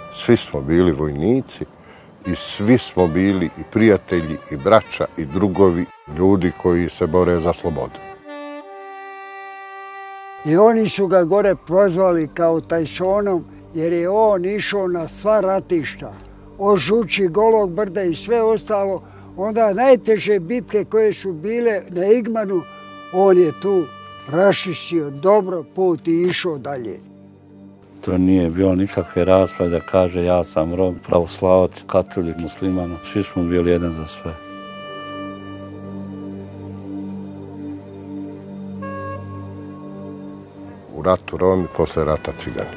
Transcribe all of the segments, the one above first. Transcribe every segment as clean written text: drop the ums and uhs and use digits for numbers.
Svi smo bili vojnici i svi smo bili i prijatelji, i braća, i drugovi, ljudi koji se bore za slobodu. I oni su ga gore prozvali kao Tajsonom, jer je on išao na sva ratišta, od Žuči, Golog brda i sve ostalo. Onda najteže bitke koje su bile na Igmanu, on je tu raščistio dobro put i išao dalje. To nije bilo nikakve rasprave da kaže ja sam Rom, pravoslavac, katolik, musliman. Svi smo bili jedan za sve. U ratu Romi, posle rata Cigani.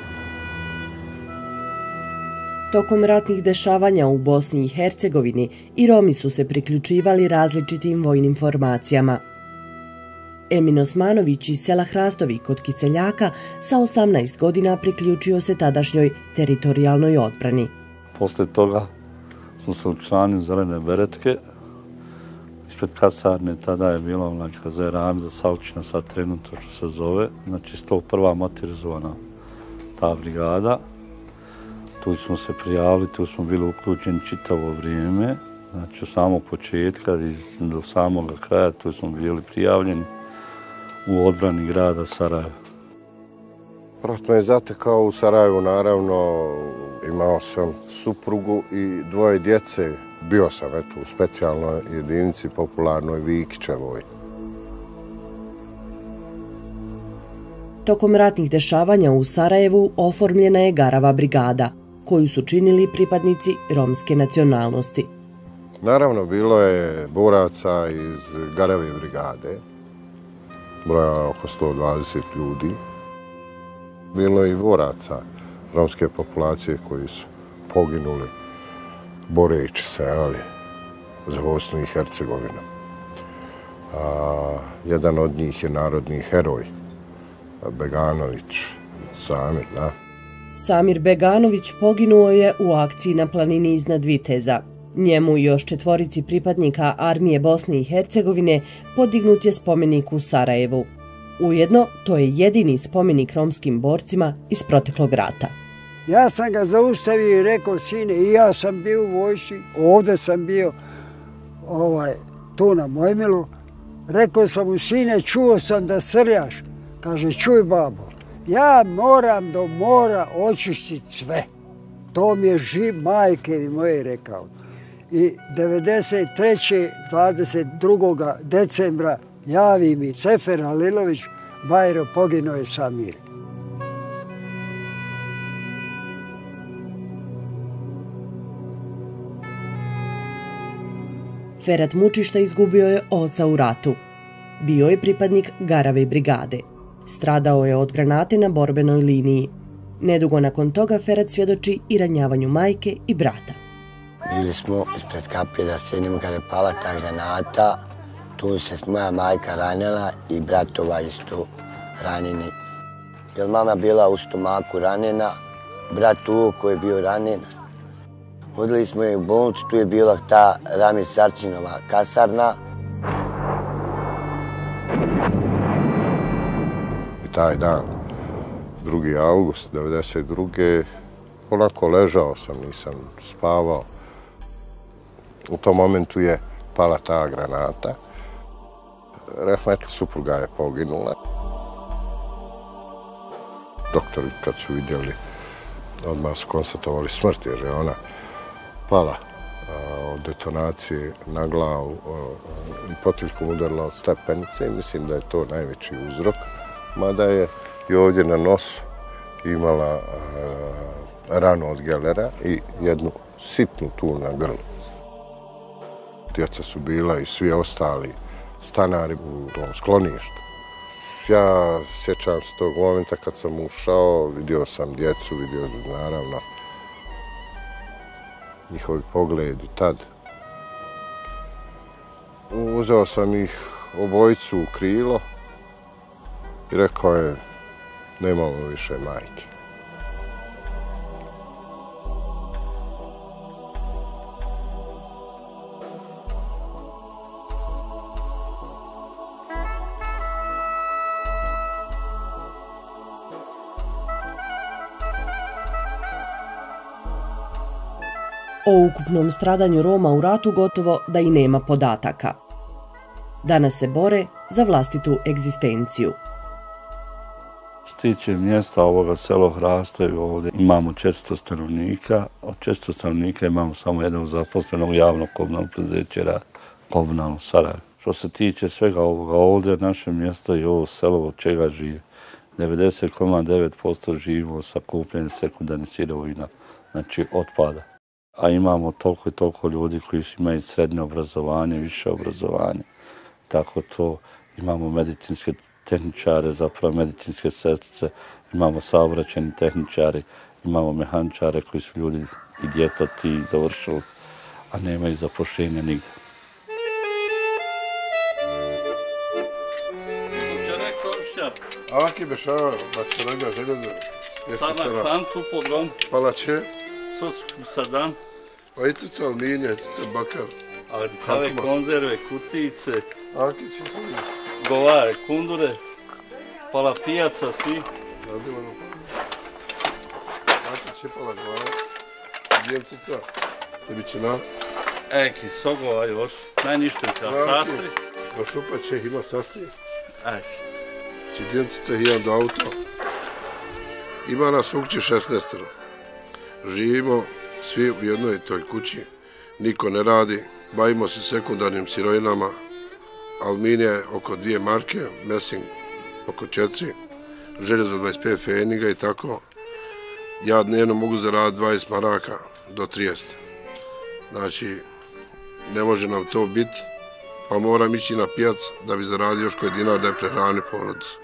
Tokom ratnih dešavanja u Bosni i Hercegovini i Romi su se priključivali različitim vojnim formacijama. Emin Osmanović iz sela Hrastovi kod Kiseljaka sa 18 godina priključio se tadašnjoj teritorijalnoj odbrani. Posle toga smo se učlanili zelene beretke. Ispred kasarne tada je bilo kazera Amza Savčina, sad trenutno što se zove. Znači 101. motorizovana ta brigada. Tu smo se prijavili, tu smo bili uključeni čitavo vrijeme. Znači od samog početka do samog kraja tu smo bili prijavljeni u odbrani grada Sarajeva. Rat me je zatekao u Sarajevu, naravno. Imao sam suprugu i dvoje djece. Bio sam u specijalnoj jedinici popularnoj Vikićevoj. Tokom ratnih dešavanja u Sarajevu oformljena je Garava brigada, koju su činili pripadnici romske nacionalnosti. Naravno, bilo je boraca iz Garave brigade, broja oko 120 ljudi. Bilo je i boraca romske populacije koji su poginuli boreći se za Bosnu i Hercegovinu. Jedan od njih je narodni heroj, Beganović Samir, da. Samir Beganović poginuo je u akciji na planini iznad Viteza. Njemu i još 4 pripadnika armije Bosne i Hercegovine podignut je spomenik u Sarajevu. Ujedno, to je jedini spomenik romskim borcima iz proteklog rata. Ja sam ga zaustavio i rekao, sine, i ja sam bio u vojsci, ovdje sam bio tu na Mojmilu. Rekao sam mu, sine, čuo sam da srljaš. Kaže, čuj babo, ja moram do mora očistiti sve. To mi je živ majke mi moje rekao. I 93. 22. decembra javi mi Sefer Halilović, Bajro, poginuo je Samir. Ferhat Mučišta izgubio je oca u ratu. Bio je pripadnik Garave brigade. Stradao je od granate na borbenoj liniji. Nedugo nakon toga Ferhat svjedoči i ranjavanju majke i brata. Bili smo ispred kapije da sjednemo kada je pala ta granata. Tu se moja majka ranjala i bratova isto ranjeni. Jer mama bila u stomaku ranjena, brat u oko je bio ranjen. Vodili smo je u bolnicu, tu je bila ta Rami Sarčinova kasarna. I taj dan, 2. august 1992. Onako ležao sam, nisam spavao. U tom momentu je pala ta granata. Rahmetli supruga je poginula. Doktori kad su vidjeli, odmah su konstatovali smrt jer je ona pala od detonacije na glavu i potiljkom udarila od stepenice i mislim da je to najveći uzrok. Mada je i ovdje na nosu imala ranu od gelera i jednu sitnu tu na grlu. Djeca su bila i svi ostali stanari u tom skloništu. Ja sjećam se tog momenta kad sam ušao, vidio sam djecu, vidio naravno njihovi pogledi tad. Uzeo sam ih obojicu u krilo i rekao je, nemamo više majke. O ukupnom stradanju Roma u ratu gotovo da i nema podataka. Danas se bore za vlastitu egzistenciju. Što se tiče mjesta ovoga selo Hrastovi, ovdje imamo 400 stanovnika. Od 400 stanovnika imamo samo jednog zaposlenog javnog komunalnog preduzeća komunalno Sarajevo. Što se tiče svega ovoga ovdje, naše mjesto i ovo selo od čega živi. 90,9% živimo sa kupljenim sekundarnih sirovina, znači otpada. A imamo toliko i toliko ljudi koji imaju srednje obrazovanje, više obrazovanje. Tako to imamo medicinske tehničare, zapravo medicinske sestrice, imamo saobraćajni tehničari, imamo mehaničare koji su ljudi i djeca ti završili, a nemaju zapošljenja nigdje. Avaki Bešava, Bačaraga, Železa, Sada Fantu podrom, Palače, Sosku Sadan, Vajcica, Alminija, Vajcica, Bakar, Kave konzerve, kutice, Akići, govare, kundure, pala pijaca, svi. Akići, Pala, Glava, Djevcica, Tebićina, Eki, Sogova još, najništenka, sastri. Vašupa, Čeh ima sastri. Eki. Čidjencica, jedan do auto. Ima nas u kući 16. Živimo svi u jednoj toj kući. Niko ne radi. Bavimo se sekundarnim sirovinama. Aluminija je oko 2 marke, mesing oko 4, željezo 25 feninga i tako. Ja dnevno mogu zaraditi 20 maraka do 30. Znači, ne može nam to biti, pa moram ići na pijac da bi zaradio još koji dinar da je prehrani porodicu.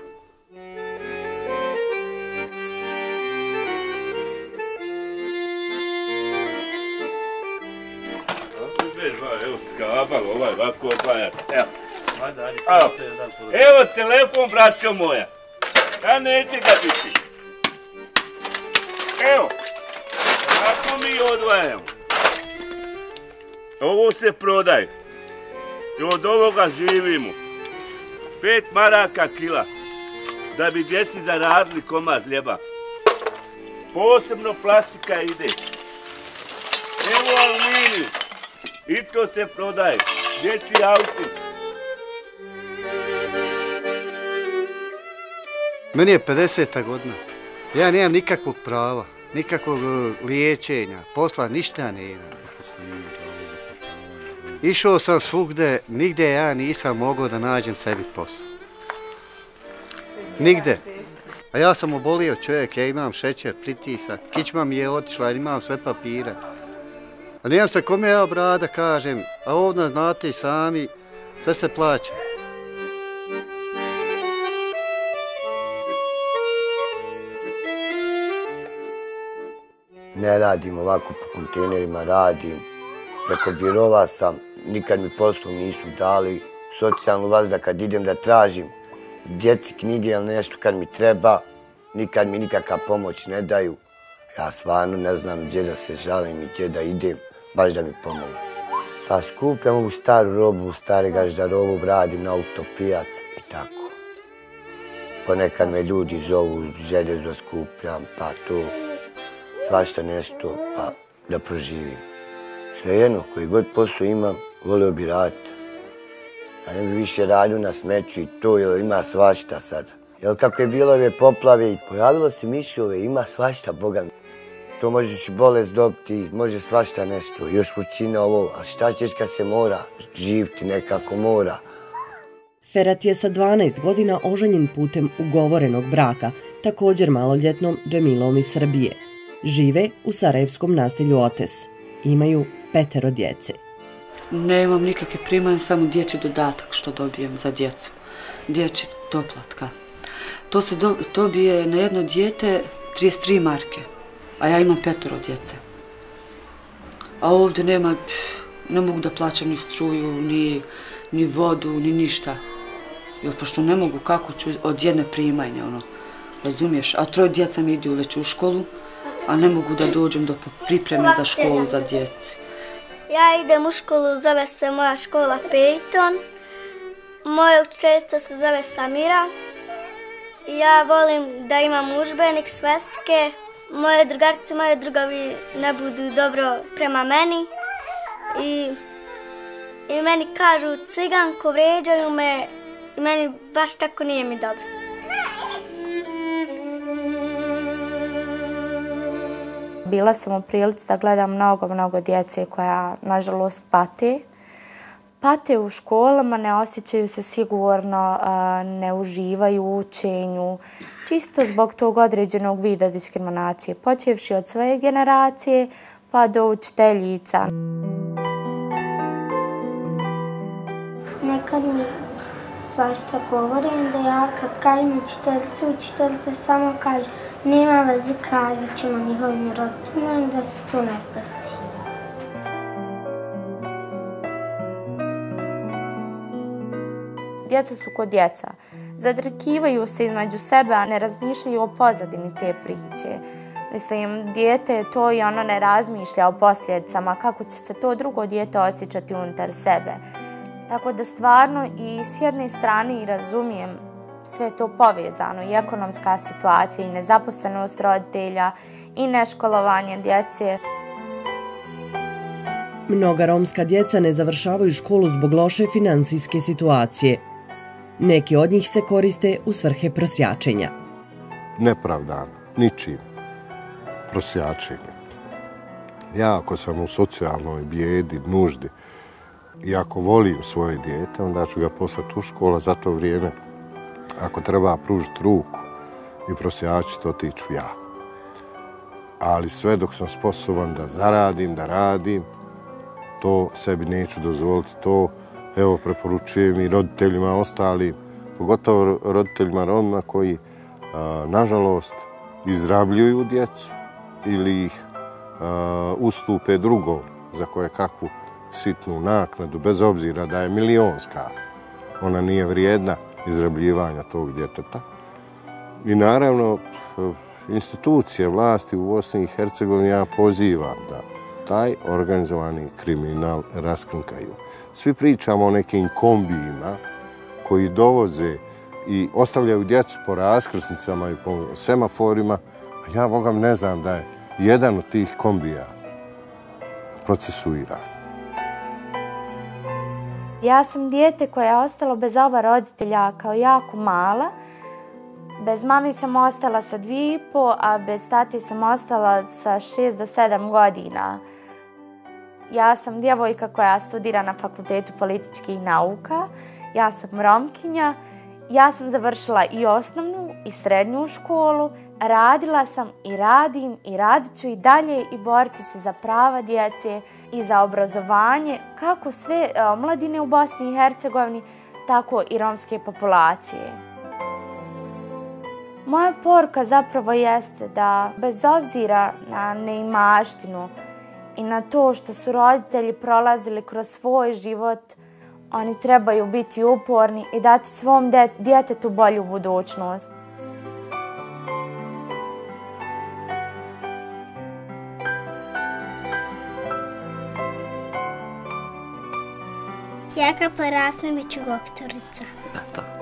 Evo telefon, braćo moja. Ja neće ga biti. Evo. Kako mi odvajamo. Ovo se prodaje. I od ovoga živimo. 5 maraka kila. Da bi djeci zaradili komad hljeba. Posebno plastika ide. Evo aluminij. I to se prodaje. Dječji auti. Meni je 50. godina. Ja nemam nikakvog prava, nikakvog liječenja, posla, ništa nemam. Išao sam svugde, nigde ja nisam mogao da nađem sebi posao. Nigde. A ja sam obolio čovjek, ja imam šećer, pritisak, kičma mi je otišla, imam sve papire. A nemam se kome ja brada kažem, a ovdje znate i sami, sve se plaća. Ne radim ovako po kontejnerima, radim. Preko birova sam, nikad mi poslu nisu dali. Socijalnu vas da kad idem da tražim djeci knjige ili nešto kad mi treba, nikad mi nikakva pomoć ne daju. Ja stvarno ne znam gdje da se žalim i gdje da idem, baš da mi pomogu. Pa skupljam ovu staru robu, stare gaždarobu, radim na autopijac i tako. Ponekad me ljudi zovu, željezo skupljam, pa to, svašta nešto, pa da proživim. Svejedno, koji god posao imam, volio bi raditi. Ja ne bi više radio na smeću i to, jer ima svašta sada. Jer kako je bilo ove poplave i pojavilo se mišove, ima svašta, Boga mi. To možeš i bolest dobiti, može svašta nešto, još vrućina ovo, a šta ćeš kad se mora, živiti nekako mora. Ferhat je sa 12 godina oženjen putem ugovorenog braka, također maloljetnom Džemilom iz Srbije. Žive u sarajevskom naselju Otes. Imaju 5 djece. Nemam nikakve primanja, samo dječji dodatak što dobijem za djecu. Dječji doplatka. To se dobije na jedno dijete 33 marke, a ja imam 5 djece. A ovdje nema, ne mogu da plaćam ni struju, ni vodu, ni ništa. Jer pošto ne mogu, kako ću od jedne primanja, razumiješ? A 3 djeca mi idu već u školu, a ne mogu da dođem do pripreme za školu za djeci. Ja idem u školu, zove se moja škola Peyton. Moja učiteljica se zove Samira. Ja volim da imam udžbenik, sveske moje drugarice, moje drugovi ne budu dobro prema meni i meni kažu ciganko, vređaju me i meni baš tako nije mi dobro. Bila sam u prilici da gledam mnogo djece koja, nažalost, pate. Pate u školama, ne osjećaju se sigurno, ne uživaju u učenju, čisto zbog tog određenog vida diskriminacije, počevši od svoje generacije pa do učiteljica. Nekad mi svašta govorim da ja kad kažem učiteljica samo kaže nema veze, kazat ćemo njihovim roditeljima da se to ne desi. Djeca su ko djeca. Zadrkivaju se između sebe, a ne razmišljaju o pozadini te priče. Mislim, dijete je to i ono ne razmišlja o posljedicama, kako će se to drugo dijete osjećati unutar sebe. Tako da stvarno i s jedne strane i razumijem sve to povezano, i ekonomska situacija, i nezaposlenost roditelja, i neškolovanje djece. Mnoga romska djeca ne završavaju školu zbog loše finansijske situacije. Neki od njih se koriste u svrhe prosjačenja. Nepravdan, ničim, prosjačenje. Ja ako sam u socijalnoj bijedi, nuždi, i ako volim svoje dijete, onda ću ga poslati u školu, a za to vrijeme, ako treba pružiti ruku i prosjačiti, otiću ja. Ali sve dok sam sposoban da zaradim, da radim, to sebi neću dozvoliti. To, evo, preporučujem i roditeljima ostalim, pogotovo roditeljima Roma koji, nažalost, izrabljuju djecu ili ih ustupe drugom za koje kakvu sitnu naknadu, bez obzira da je milionska. Ona nije vrijedna izrabljivanja tog djeteta. I naravno, institucije vlasti u Bosni i Hercegovini ja pozivam da taj organizovani kriminal raskrinkaju. Svi pričamo o nekim kombijima koji dovoze i ostavljaju djecu po raskrsnicama i po semaforima, a ja, bogam, ne znam da je jedan od tih kombija procesuiran. Ja sam dijete koje je ostalo bez oba roditelja kao jako mala. Bez mami sam ostala sa 2,5, a bez tati sam ostala sa 6 do 7 godina. Ja sam djevojka koja studira na Fakultetu političkih nauka. Ja sam Romkinja. Ja sam završila i osnovnu i srednju školu. Radila sam i radim i radit ću i dalje i boriti se za prava djece i za obrazovanje, kako sve mladine u Bosni i Hercegovini, tako i romske populacije. Moja poruka zapravo jeste da bez obzira na neimaštinu i na to što su roditelji prolazili kroz svoj život, oni trebaju biti uporni i dati svom djetetu bolju budućnost. Ja kad porasnem bit ću doktorica. Eto.